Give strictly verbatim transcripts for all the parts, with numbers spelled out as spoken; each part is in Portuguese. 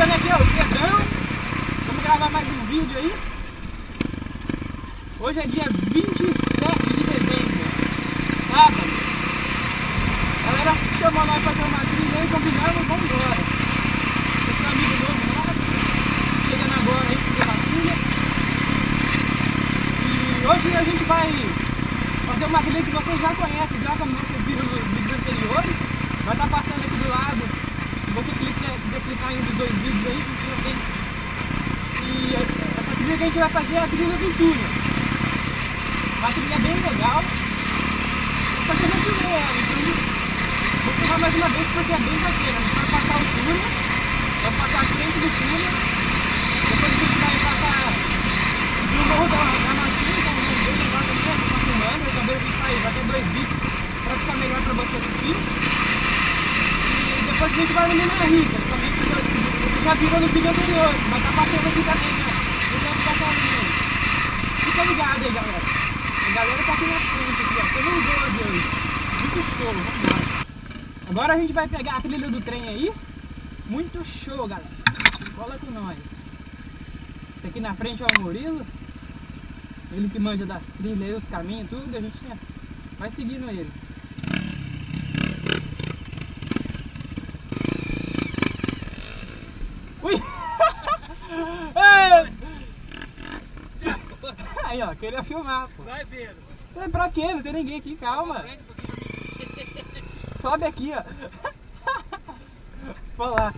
falando aqui, ó, o Pedrão. Vamos gravar mais um vídeo aí. Hoje é dia vinte e sete de dezembro, sábado. A galera chamou nós pra fazer uma trilha aí, combinamos, vamos embora. Esse amigo novo nosso, chegando agora aí pra fazer uma trilha. E hoje a gente vai fazer uma trilha que vocês já conhecem, já como vocês viram nos vídeos anteriores. Vai estar passando aqui do lado. Se você clicar, quiser clicar em um dos dois vídeos aí, você tem. E essa trilha que a gente vai fazer é a trilha do túnel. Uma trilha bem legal. Vou fazer uma trilha, então vou filmar mais uma vez porque é bem bacana. A gente vai passar o túnel, vai passar a frente do túnel, depois a gente vai passar no morro da, da Matinha, que é um dos dois agora também, eu estou filmando, eu também vou sair, vai ter dois vídeos para ficar melhor para você assistir. E depois a gente vai no Minas Rica, também que você já viram no vídeo anterior, mas tá passando aqui também, né? Eu lembro da carinha. Fica ligado aí, galera. A galera tá aqui na frente, aqui, ó. Tem um doze hoje. Muito show, vamos embora. Agora a gente vai pegar a trilha do trem aí. Muito show, galera. Cola com nós. Esse aqui na frente é o Murilo. Ele que manja da trilha aí, os caminhos, tudo. A gente vai seguindo ele. Ui! Aí, ó, queria filmar, pô. Vai, Pedro. É pra quê? Não tem ninguém aqui, calma. Sobe aqui, ó. Vou lá.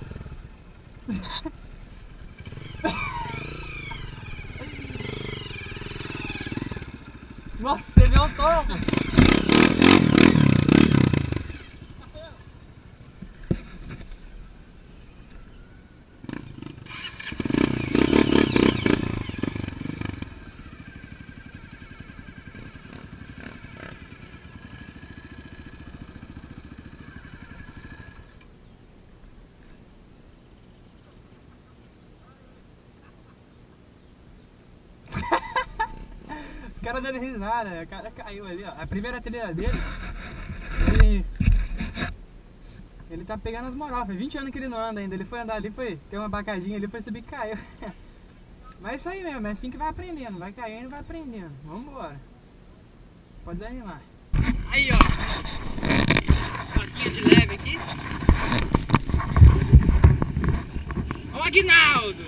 Nossa, você viu o tomo? O cara dando risada, o cara caiu ali, ó. A primeira trilha dele, ele, ele tá pegando as moral, faz vinte anos que ele não anda ainda. Ele foi andar ali, foi ter uma bacadinha ali, foi subir e caiu. Mas é isso aí mesmo, é assim que vai aprendendo, vai caindo e vai aprendendo. Vamos embora. Pode desanimar. Aí, ó. Toquinha de leve aqui. Ó o Aguinaldo!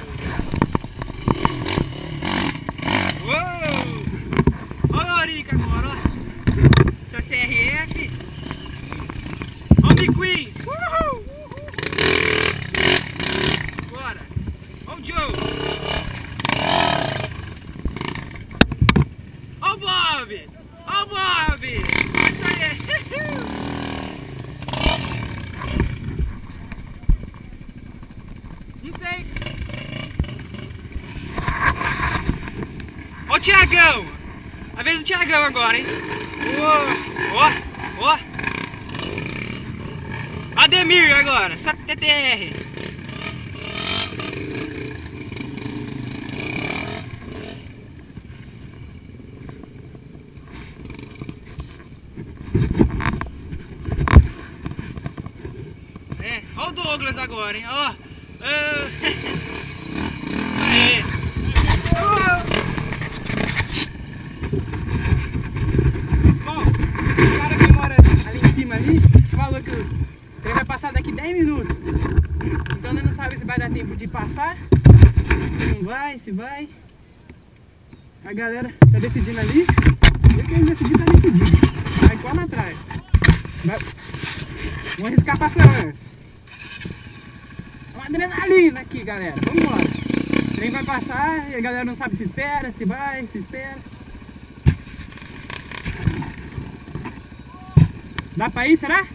Uou! Ó o Lorica agora, ó. Seu C R F. Ó o McQueen. Uhul! Bora. Ó o Joe. Ó o Bob. Ó o Bob. Isso aí. Isso aí. Ó o Thiagão. A vez do Thiagão agora, hein? Ó, ó, ó. Ademir agora, só T T R. É, ó o Douglas agora, hein? Ó. Aê. O cara que mora ali em cima ali falou que ele vai passar daqui dez minutos. Então nós não sabe se vai dar tempo de passar, se não vai, se vai. A galera tá decidindo ali. E quem decidir tá decidindo. Vai corre atrás. Vai. Vamos arriscar passar antes. Uma adrenalina aqui, galera. Vamos embora. O trem vai passar e a galera não sabe se espera, se vai, se espera. Dá pra ir, será?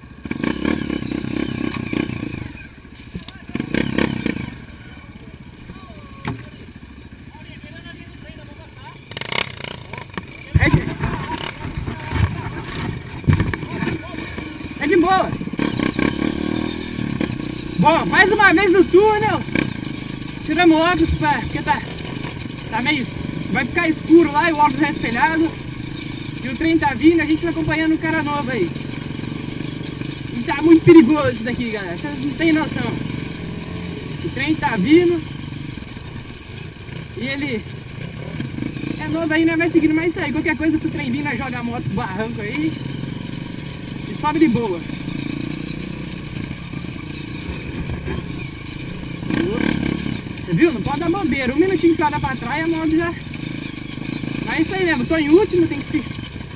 É de, é de boa. Bom, mais uma vez no túnel. Tiramos o óculos pra, porque tá, tá meio... Vai ficar escuro lá e o óculos é espelhado. E o trem tá vindo, a gente tá acompanhando um cara novo aí. E tá muito perigoso isso daqui, galera. Vocês não tem noção. trem tá vindo. E ele é novo aí, né? Vai seguindo mais isso aí. Qualquer coisa, se o trem vir, nós joga a moto pro barranco aí e sobe de boa. Você viu? Não pode dar bobeira. Um minutinho que ela dá pra trás e a moto já... Mas é isso aí mesmo. Tô em último, tem que...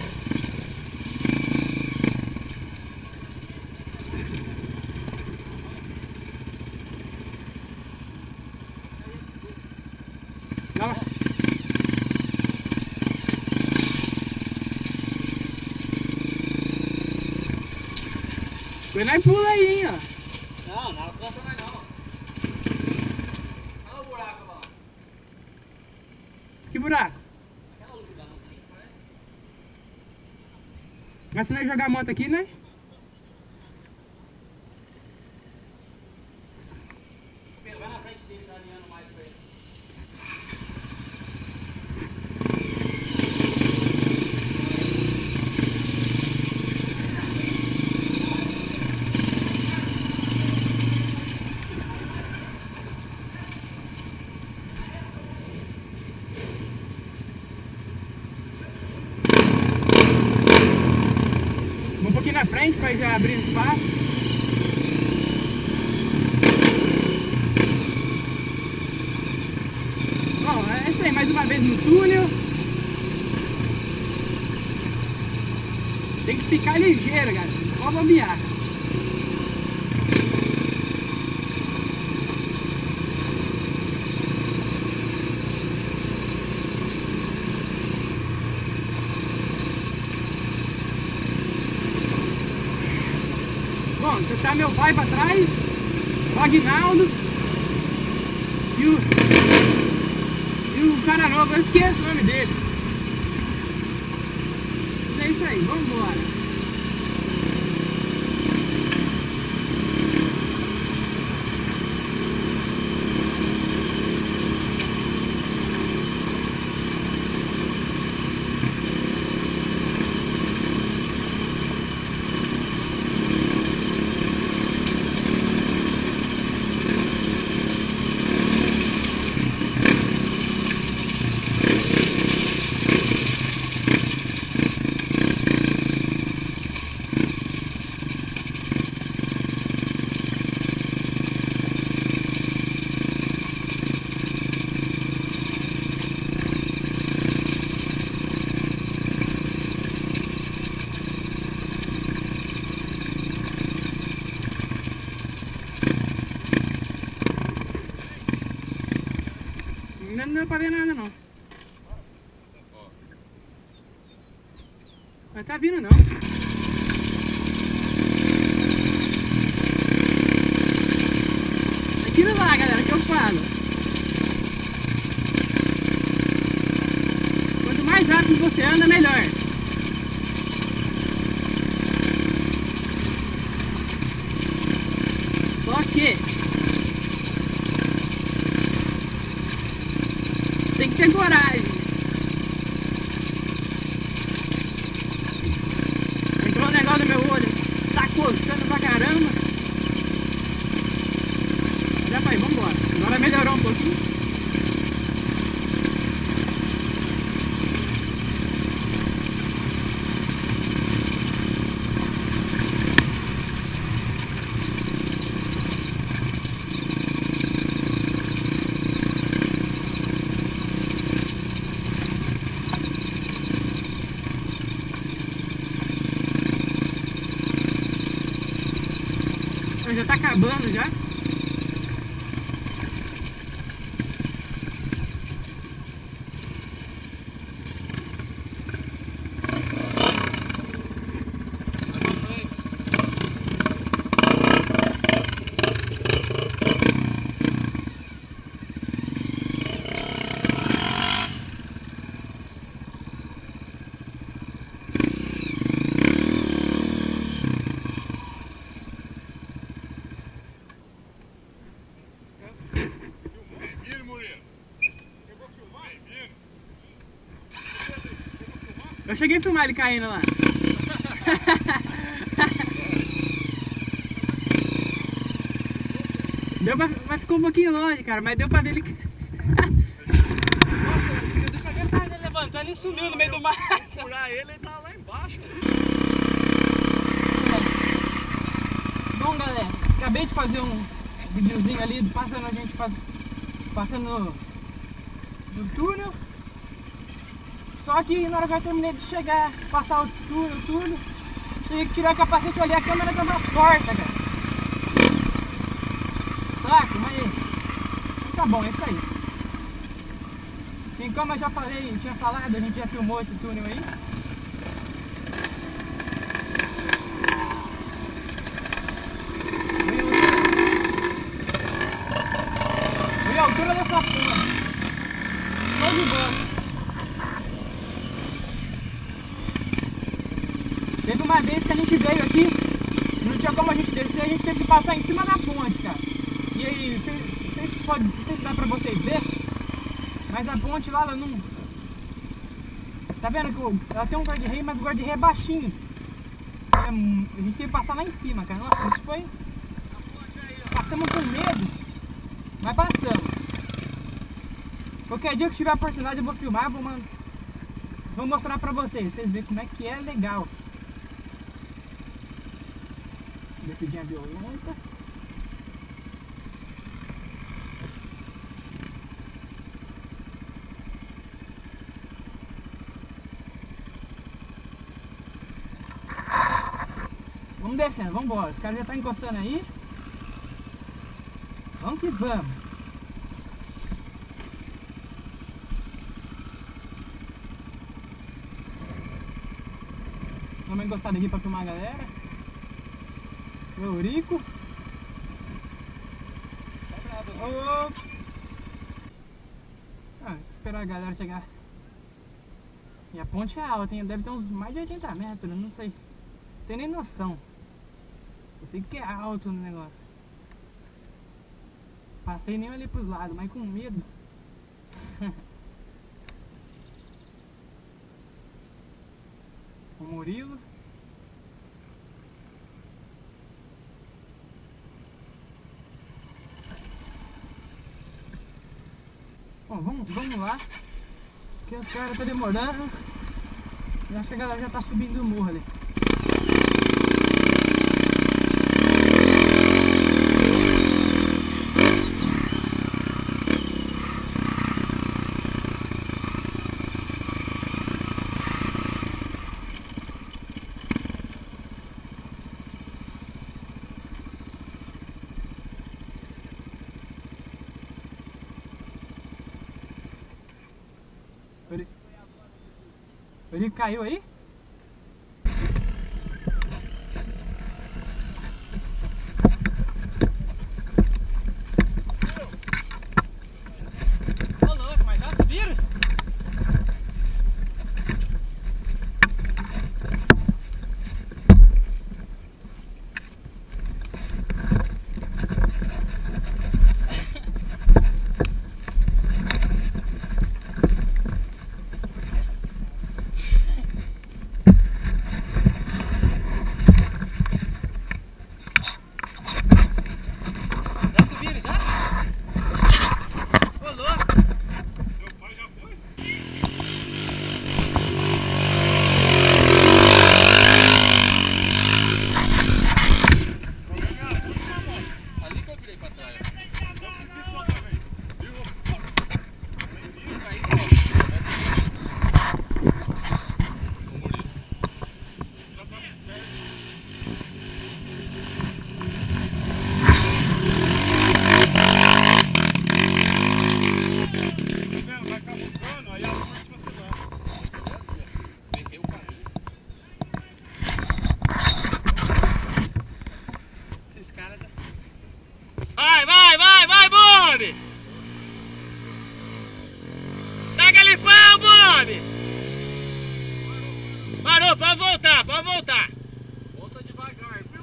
Não. Foi lá e pula aí, hein, ó. Não, não alcança mais não. Olha o buraco lá. Que buraco? Aquela luz lá no trem, parece. Mas se nós jogar a moto aqui, né? Vai na frente dele, tá alinhando mais pra ele. Um pouquinho na frente pra já abrir espaço. Bom, é isso aí, mais uma vez no túnel. Tem que ficar ligeiro, galera. Só bobear. Bom, tá meu pai pra trás, o Aguinaldo e o, e o cara novo, eu esqueço o nome dele. É isso aí, vamos embora. Não, não deu pra ver nada não. Mas tá vindo não. Aquilo lá, galera, que eu falo. Quanto mais rápido você anda, melhor. Só que tem que ter coragem. Entrou um negócio no meu olho, tá coçando pra caramba. Já foi, vambora. Agora melhorou um pouquinho. Já tá acabando já. Eu cheguei a filmar ele caindo lá. Deu pra, mas ficou um pouquinho longe, cara, mas deu pra ver ele. Nossa, eu só vi a cara dele levantando e sumiu no meio do mar. Procurar ele, ele tá lá embaixo. Bom, galera, acabei de fazer um videozinho ali, passando a gente faz, passando no, no túnel. Só que na hora que eu terminei de chegar, passar o túnel, tudo, tive que tirar o capacete e olhar, a câmera tava forte, cara. Saca, mas tá bom, é isso aí. E como eu já falei, tinha falado, a gente já filmou esse túnel aí. E a altura dessa porra. Show de bola. Teve uma vez que a gente veio aqui, não tinha como a gente descer, a gente teve que passar em cima da ponte, cara. E aí, não sei se pode, não sei se dá pra vocês verem, mas a ponte lá, ela não... Tá vendo que ela tem um guarda-rei, mas o guarda-rei é baixinho. É, a gente teve que passar lá em cima, cara. Nossa, isso foi... Passamos com medo, mas passamos. Qualquer dia que tiver a oportunidade eu vou filmar, vou, man... vou mostrar pra vocês, vocês verem como é que é legal. Descidinha violenta. Vamos descendo, vamos embora. Os caras já estão encostando aí. Vamos que vamos. Vamos encostar aqui para filmar a galera. Eurico. Oh. Ah, esperar a galera chegar. E a ponte é alta, hein? Deve ter uns mais de oitenta metros, não sei. Não tenho nem noção. Eu sei que é alto no negócio. Passei nem ali pros lados, mas com medo. O Murilo. Bom, vamos, vamos lá. Porque os caras estão demorando. Eu acho que a galera já tá subindo o morro ali. Ele, ele caiu aí? Ô louco, mas já subiram? Vai, vai, vai, vai, Bob! Dá aquele pau, Bob! Parou, pode voltar, pode voltar! Volta devagar, viu?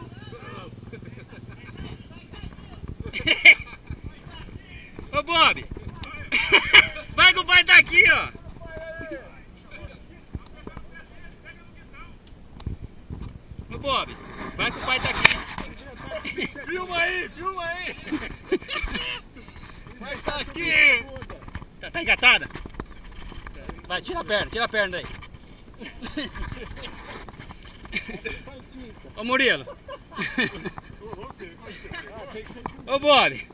Ô, Bob! Vai que o pai tá aqui, ó! Ô, Bob! Vai que o pai tá aqui! Filma aí, filma aí! Vai tá aqui! Tá, tá engatada? Vai, tira a perna, tira a perna daí. Ô Murilo. Ô Bob.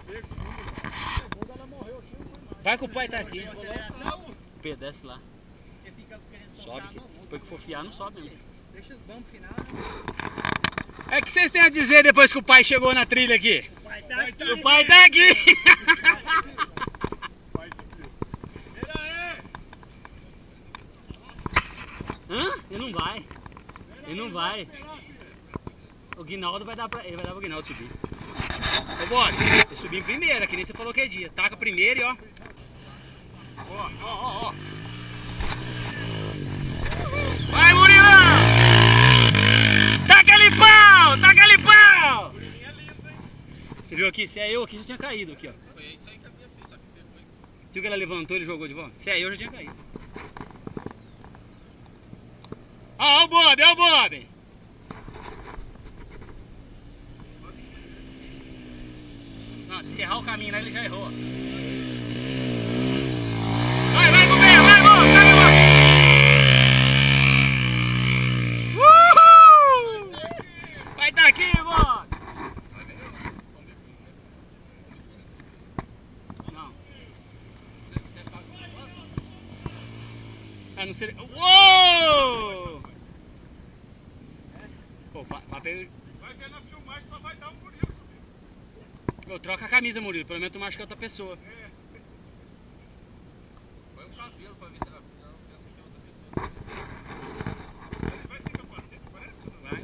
Vai que o pai tá aqui. Pedro, desce lá. Sobe aqui. Depois que for fiar, não sobe. Né? Deixa os bons final. É que vocês têm a dizer depois que o pai chegou na trilha aqui? O pai tá aqui. O pai tá aqui. Hã? Ele não vai. Ele não vai. O Guinaldo vai dar pra ele, vai dar pro Guinaldo subir. Ô Bob, eu subi em primeira, que nem você falou que é dia. Taca primeiro e ó. Ó, ó, ó, ó. Vai, Murilão! Taca ali pau! Taca ali pau! Você viu aqui? Se é eu aqui, já tinha caído aqui, ó. Foi isso aí que a minha fez, sabe? Você viu que ela levantou e jogou de volta? Se é eu, já tinha caído. Ó, ó o Bob, ó o Bob! Não, se errar o caminho lá, ele já errou. Vai, vai, Bob! Vai, Bob! Vai, Bob! Uhul! Vai tá aqui, Bob! Não. Ah, não sei... Uou! Pô, papel... Vai ver na filmagem, só vai dar um Murilo subir. Eu troco a camisa, Murilo, pelo menos tu machuca outra pessoa. É. Põe um cabelo pra ver se ela pensa que é outra pessoa. Vai sem capacete, parece? Vai.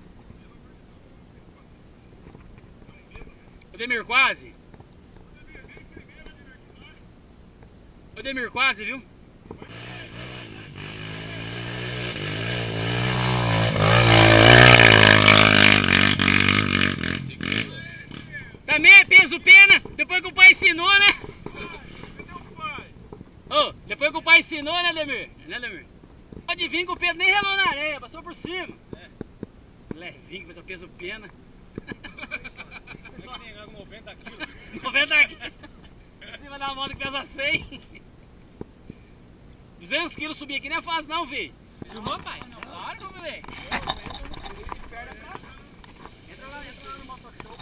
Ô Demir, quase. Ô Demir, quase, viu? Também é peso pena, depois que o pai ensinou, né? Ô, oh, depois que o pai ensinou, né, Demir? Né, Demir? Pode vir que o Pedro nem relou na areia, passou por cima. É. Levinho, com esse peso pena. noventa quilos. noventa quilos. Em cima da moto que pesa cem. duzentos quilos subir aqui não é fácil não, filho. Filmou, pai? Claro, meu moleque. Entra lá, entra lá no motorshow.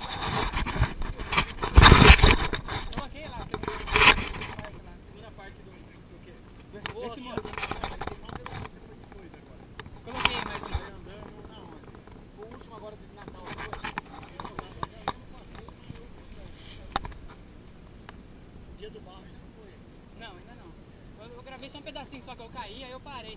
Coloquei lá, segunda parte do... do quê? Esse modo. Coloquei mais um. O último agora de Natal. Dia do barro ainda não foi? Não, ainda não. Eu, eu gravei só um pedacinho, só que eu caí, aí eu parei.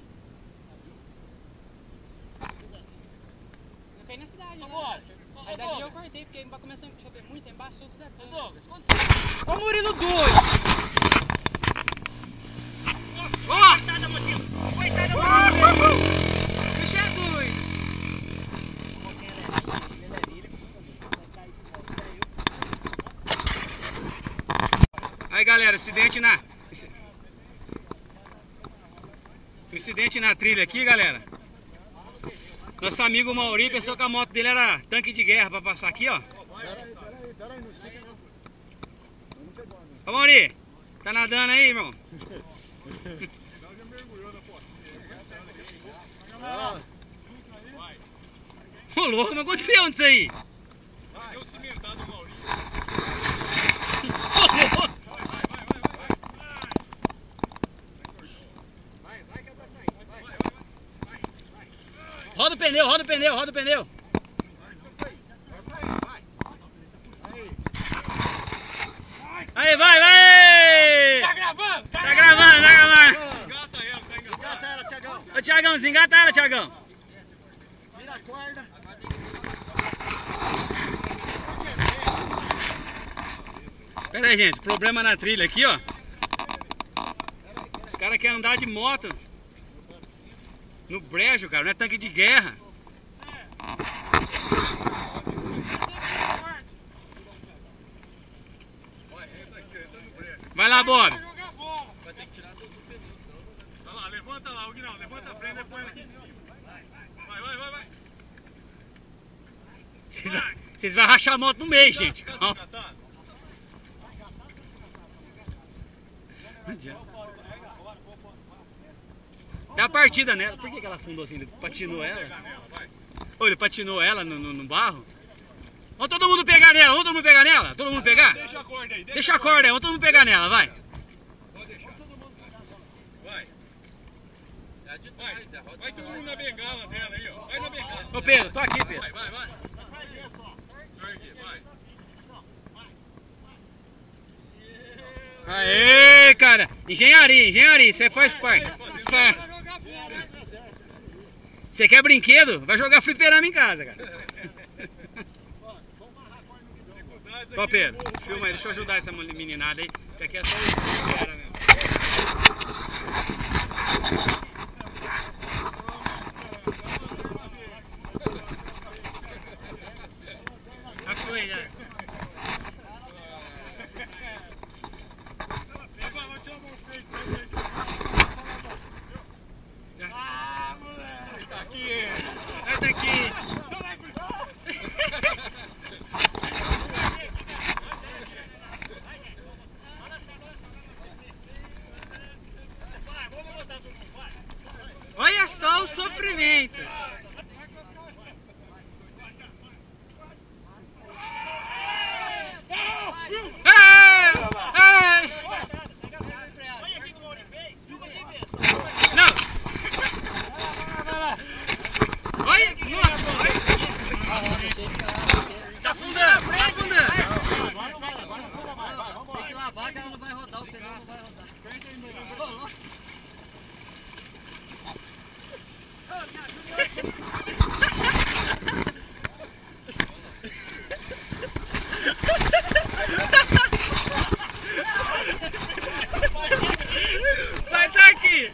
Eu caí na cidade, né? Aí dali eu cortei, porque começou a chover muito, embaixo tudo desatando. Ô Murilo doido! Ó! Coitada, motinha! Coitada, motinha! Bicho é doido! Aí galera, acidente na... Acidente na trilha aqui, galera. Nosso amigo Mauri pensou que a moto dele era tanque de guerra pra passar aqui, ó. Ô Mauri, tá nadando aí, irmão? Ô louco, mas aconteceu isso aí? Vai, eu cimentado o Mauri. Ô louco! Roda o pneu, roda o pneu, roda o pneu. Aí, vai, vai! Tá gravando? Tá gravando, tá gravando. Engata ela, tá engatada. Engata ela, Tiagão. Ô Tiagão, desengata ela, Tiagão. Vira a corda. Pera aí, gente, problema na trilha aqui, ó. Os caras querem andar de moto no brejo, cara, não é tanque de guerra. Vai lá, Bob. Vai ter que tirar todo o pneu. Vai lá, levanta lá, o Guinaldo, levanta a frente e põe ela aqui em cima. Vai, vai, vai, vai. Vocês, vocês vão rachar a moto no meio, gente. Calma. Não adianta. Dá a partida nela. Por que, que ela afundou assim? Ele patinou ela? Ou ele patinou ela no, no, no barro? Vamos todo mundo pegar nela, vamos todo mundo pegar nela? Todo mundo pegar? Deixa a corda aí. Deixa a corda aí, vamos todo mundo pegar nela, vai. Pode deixar. Vai. Vai. Vai todo mundo na bengala dela aí, ó. Vai na bengala. Ô Pedro, tô aqui, Pedro. Vai, vai, vai. Vai. Aê, cara. Engenharia, engenharia, você faz parte. Você quer brinquedo? Vai jogar fliperama em casa, cara. Ó, Pedro, filma aí, deixa eu ajudar essa meninada aí, que aqui é só o cara mesmo. Já foi, já. Ah, moleque! Tá aqui! Sai daqui! Olha só o sofrimento! Ei! Ei! Não! Olha! Nossa! Tá afundando! Tá afundando! Tem que lavar que ela não vai rodar, o pneu não vai rodar. Vai tá aqui!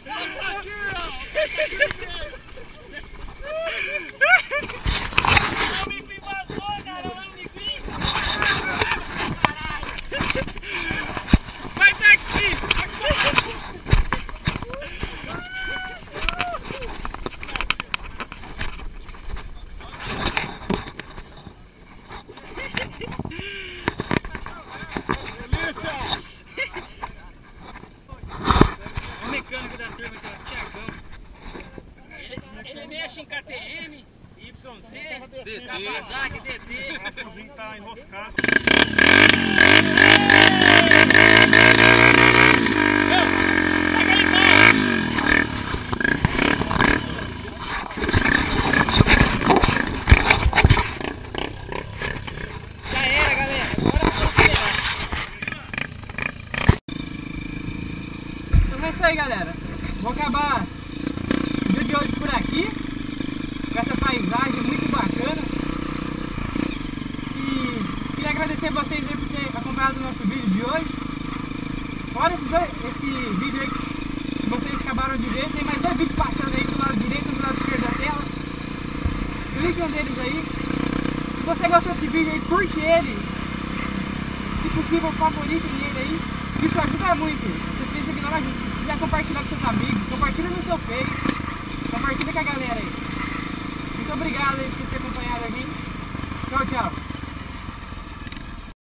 Vai tá aqui! O mecânico da turma aqui, ó, Thiagão. Ele, ele mexe em K T M, Y Z, Kawasaki, D T. O cozinho tá enroscado. Pega ele fora! Já era, galera. Agora vamos acelerar. Então é isso aí, galera. Vou acabar o vídeo de hoje por aqui, com essa paisagem muito bacana. E queria agradecer vocês aí por ter acompanhado o nosso vídeo de hoje. Fora esse, esse vídeo aí que vocês acabaram de ver, tem mais dois vídeos passando aí do lado direito e do lado esquerdo da tela. Clique um deles aí. Se você gostou desse vídeo aí, curte ele. Se possível, favorite ele aí. Isso ajuda muito. Se vocês ignoram a gente, se quiser compartilhar com seus amigos, compartilha no seu Face, compartilha com a galera aí. Muito obrigado aí por ter acompanhado a gente. Tchau, tchau.